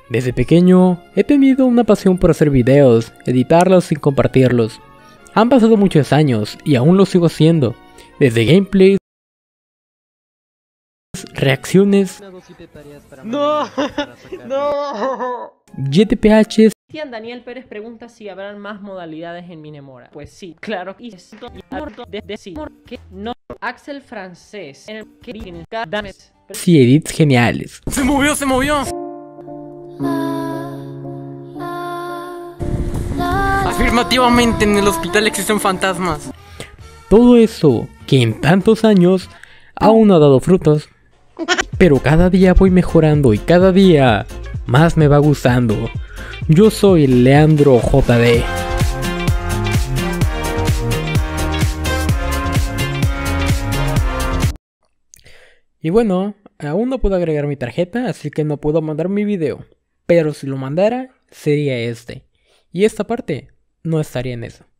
Desde pequeño he tenido una pasión por hacer videos, editarlos y compartirlos. Han pasado muchos años y aún lo sigo haciendo, desde gameplays, reacciones, ¡No! ¡No! GTPHs. Cristian Daniel Pérez pregunta si habrán más modalidades en Minemora. Pues sí, claro. Y que no. Axel Francés en el que viene cada mes. Y edits geniales. ¡Se movió! ¡Se movió! Afirmativamente en el hospital existen fantasmas. Todo eso que en tantos años aún no ha dado frutos. Pero cada día voy mejorando y cada día más me va gustando. Yo soy Leandro JD. Y bueno, aún no puedo agregar mi tarjeta, así que no puedo mandar mi video. Pero si lo mandara, sería este. Y esta parte no estaría en eso.